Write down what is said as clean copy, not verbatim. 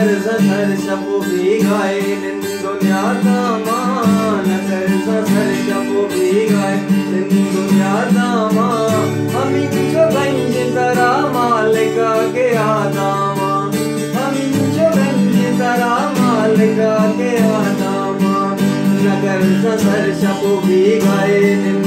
नगर sir शपो भी गाए दिन दुनिया दामा नगर सर शपो भी गाए दिन दुनिया दामा हमी जो गंज तरा मालिका के आदामा हमी जो गंज तरा मालिका के आदामा नगर सर शपो भी गाए दिन